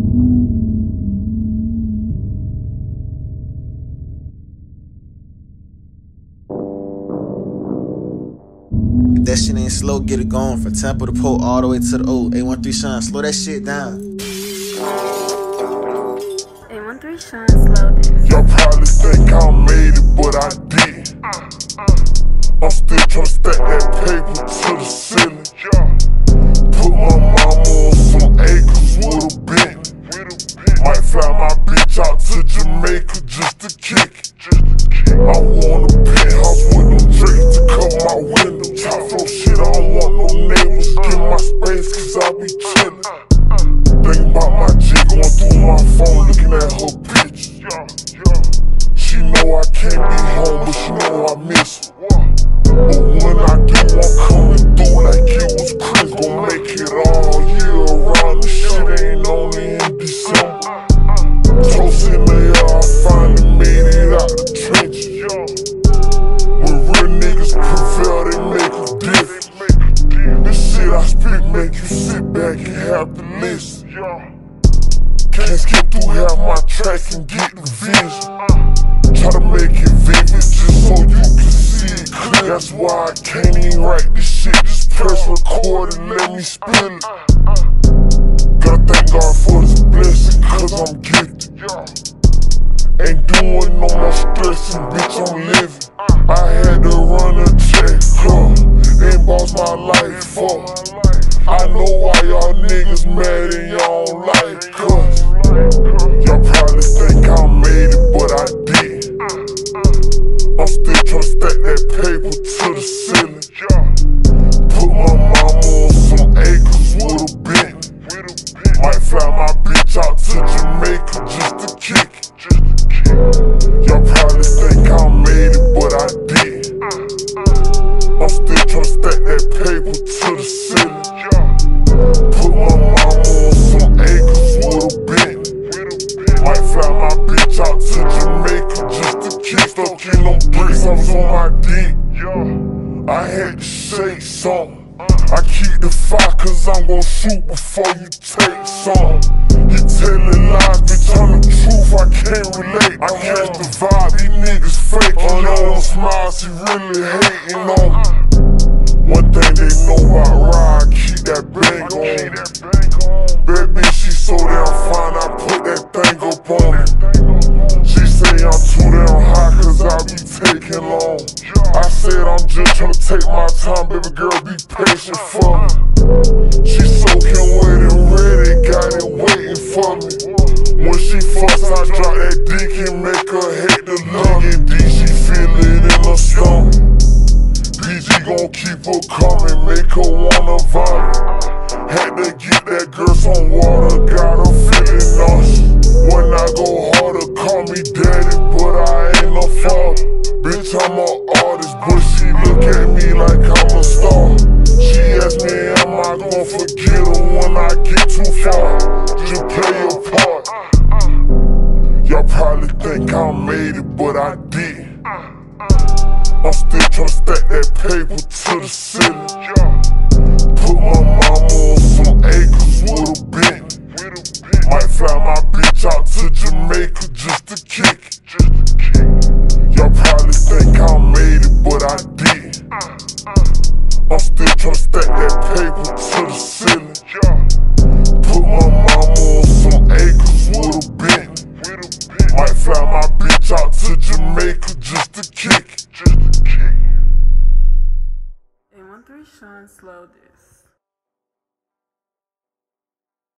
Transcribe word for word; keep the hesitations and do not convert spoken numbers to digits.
If that shit ain't slow, get it going. From Temple to Pole all the way to the O. eight one three Shine, slow that shit down. eight one three Shine, slow this. Y'all probably think I made it, but I did. I'm still tryna stack that paper to the ceiling. Put my mama on some acres with a Bentley. Might fly my bitch out to Jamaica just to kick it. I want a penthouse with them drapes to cover my window. Top floor shit, I don't want no neighbors. Get my space cause I be chillin'. Think about my chick going through my phone looking at her pictures. She know I can't be home, but she know I miss her. But when I do, I'm coming through like it was Chris. Gon' make it all year around. This shit ain't only in December. Toast in the air, I finally made it out the trenches. When real niggas prevail, they make a difference. This shit I spit make you sit back and have to listen. Can't skip through half my tracks and get the vision. Try to make it vivid just so you can see it clear. That's why I can't even write this shit. Just press record and let me spill it. Gotta thank God for this blessing cause I'm gifted. Ain't doing no more stressing, bitch, I'm living. I had to run a check, huh? Ain't boss my life for. I know why y'all niggas mad and y'all don't like us. Y'all probably think I made it, but I did. I'm still tryna stack that paper to the ceiling. Put my mama on some acres with a Bentley. Might fly my bitch out to Jamaica just to kick it. Y'all probably think I made it, but I did. I'm still tryna stack that paper to the ceiling. Put my mama on some acres with a Bentley. Might fly my bitch out to Jamaica just to kick. Stuck in them bricks, I was on my dick. I had to say something. I keep the fire cause I'm gon' shoot before you take some. You tellin' lies, bitch, I'm the truth, I can't relate. I catch the vibe, these niggas fake. On them smiles, he really hating on me. One thing they know about Ride, keep that bank on. Bad bitch, she so damn fine, I put that thing up on her. She say I'm too damn high cause I be taking long. I said I'm just tryna take my time, baby girl, be patient for me. She soaking wet and ready, got it waiting for me. When she fuss, I drop that dick and make her hate the love. And D, she feel it in her stomach. P G gon' keep her coming, make her wanna vomit. Had to get that girl some water, got her feeling nauseous. When I go harder, call me daddy, but I ain't no father. Bitch, I'm an artist, but she look at me like I'm a star. She asked me, am I gon' forget her when I get too far? Just play your part. Y'all probably think I made it, but I did. I'm still tryna stack that paper to the ceiling. Put my mama on some acres with a Bentley. Might fly my bitch out to Jamaica just to kick it. Y'all probably think I made it, but I did. I'm still tryna stack that paper to the ceiling. Put my mama on some acres with a Bentley. Might fly my bitch out to Jamaica just to kick it. eight one three Shine, slow this.